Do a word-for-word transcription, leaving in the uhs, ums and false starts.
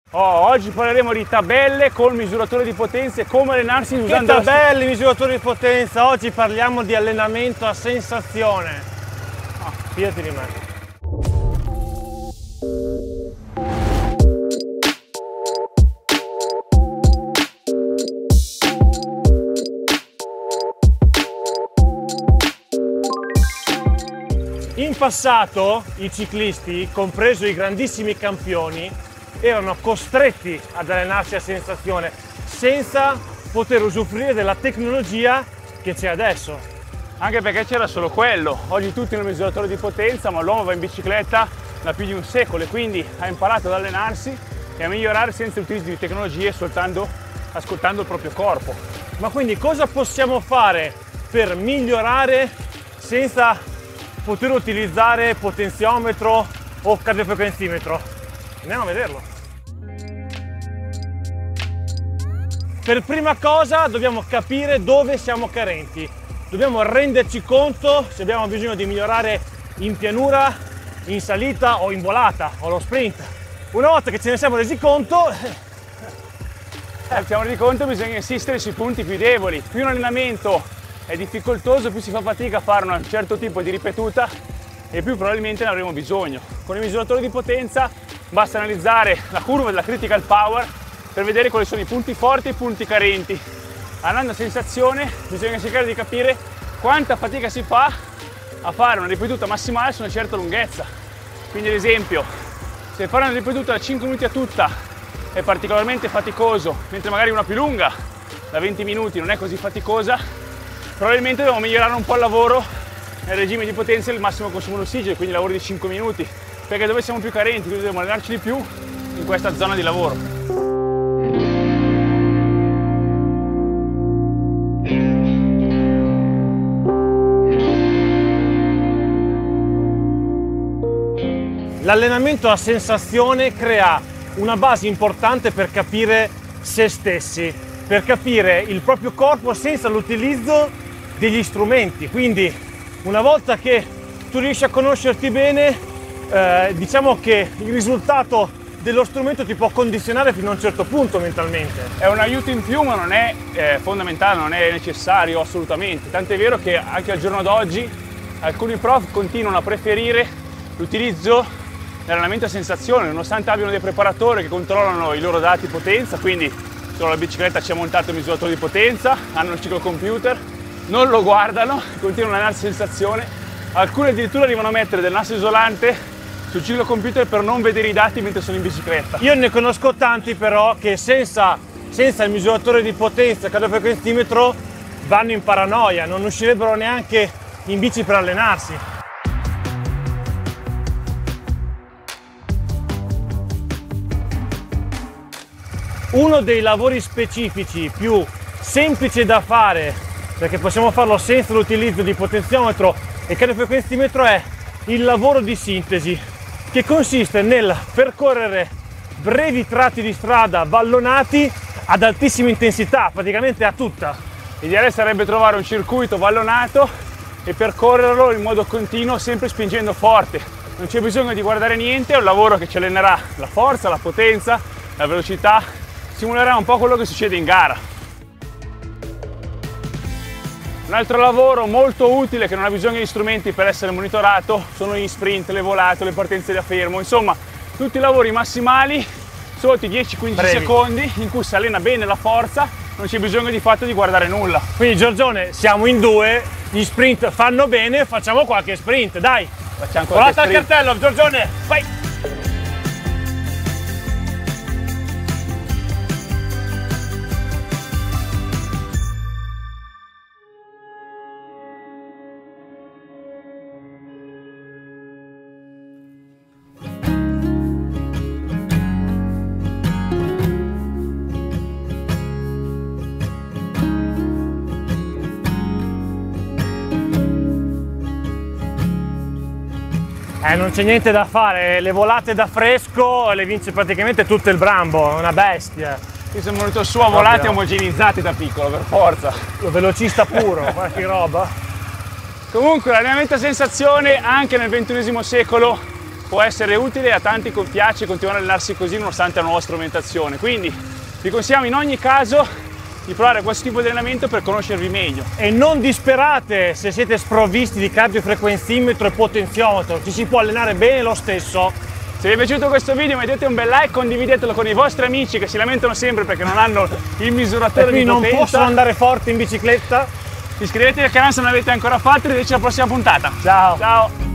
Oh, oggi parleremo di tabelle con misuratore di potenza e come allenarsi usando... Che tabelle, misuratori di potenza? Oggi parliamo di allenamento a sensazione. Oh, fidati di me. In passato i ciclisti, compreso i grandissimi campioni, erano costretti ad allenarsi a sensazione senza poter usufruire della tecnologia che c'è adesso. Anche perché c'era solo quello. Oggi tutti hanno un misuratore di potenza, ma l'uomo va in bicicletta da più di un secolo e quindi ha imparato ad allenarsi e a migliorare senza l'utilizzo di tecnologie, soltanto ascoltando il proprio corpo. Ma quindi cosa possiamo fare per migliorare senza poter utilizzare potenziometro o cardiofrequenzimetro? Andiamo a vederlo. Per prima cosa dobbiamo capire dove siamo carenti. Dobbiamo renderci conto se abbiamo bisogno di migliorare in pianura, in salita o in volata o lo sprint. Una volta che ce ne siamo resi conto, eh, siamo resi conto bisogna insistere sui punti più deboli. Più un allenamento è difficoltoso, più si fa fatica a fare un certo tipo di ripetuta e più probabilmente ne avremo bisogno. Con il misuratore di potenza basta analizzare la curva della critical power per vedere quali sono i punti forti e i punti carenti. Andando a sensazione bisogna cercare di capire quanta fatica si fa a fare una ripetuta massimale su una certa lunghezza. Quindi ad esempio, se fare una ripetuta da cinque minuti a tutta è particolarmente faticoso, mentre magari una più lunga, da venti minuti, non è così faticosa, probabilmente dobbiamo migliorare un po' il lavoro nel regime di potenza e il massimo consumo di ossigeno, quindi lavoro di cinque minuti, perché dove siamo più carenti, quindi dobbiamo allenarci di più in questa zona di lavoro. L'allenamento a sensazione crea una base importante per capire se stessi, per capire il proprio corpo senza l'utilizzo degli strumenti. Quindi una volta che tu riesci a conoscerti bene, eh, diciamo che il risultato dello strumento ti può condizionare fino a un certo punto mentalmente. È un aiuto in più, ma non è eh, fondamentale, non è necessario assolutamente. Tant'è vero che anche al giorno d'oggi alcuni prof continuano a preferire l'utilizzo dell'allenamento a sensazione, nonostante abbiano dei preparatori che controllano i loro dati potenza, quindi sulla bicicletta c'è montato il misuratore di potenza, hanno il ciclocomputer, non lo guardano, continuano a allenarsi a sensazione. Alcuni addirittura arrivano a mettere del nastro isolante sul ciclocomputer per non vedere i dati mentre sono in bicicletta. Io ne conosco tanti però che senza, senza il misuratore di potenza e cardiofrequenzimetro vanno in paranoia, non uscirebbero neanche in bici per allenarsi. Uno dei lavori specifici più semplici da fare, perché possiamo farlo senza l'utilizzo di potenziometro e cardiofrequenzimetro, è il lavoro di sintesi, che consiste nel percorrere brevi tratti di strada vallonati ad altissima intensità, praticamente a tutta. L'ideale sarebbe trovare un circuito vallonato e percorrerlo in modo continuo, sempre spingendo forte. Non c'è bisogno di guardare niente, è un lavoro che ci allenerà la forza, la potenza, la velocità, simulerà un po' quello che succede in gara. Un altro lavoro molto utile che non ha bisogno di strumenti per essere monitorato sono gli sprint, le volate, le partenze da fermo, insomma tutti i lavori massimali sotto i dieci quindici secondi in cui si allena bene la forza, non c'è bisogno di fatto di guardare nulla. Quindi Giorgione, siamo in due, gli sprint fanno bene, facciamo qualche sprint, dai! Facciamo qualche Volata al sprint. cartello, Giorgione, vai! Eh, non c'è niente da fare, le volate da fresco le vince praticamente tutto il Brambo, è una bestia. Io sono venuto su a volate omogenizzate da piccolo, per forza. Lo velocista puro, guarda che roba. Comunque l'allenamento a sensazione anche nel ventunesimo secolo può essere utile, a tanti piace continuare a allenarsi così nonostante la nuova strumentazione. Quindi vi consigliamo in ogni caso di provare questo tipo di allenamento per conoscervi meglio. E non disperate se siete sprovvisti di cardiofrequenzimetro e potenziometro, ci si può allenare bene lo stesso. Se vi è piaciuto questo video mettete un bel like, condividetelo con i vostri amici che si lamentano sempre perché non hanno il misuratore di potenza. Non possono andare forte in bicicletta. Iscrivetevi al canale se non l'avete ancora fatto e ci vediamo alla prossima puntata. Ciao! Ciao!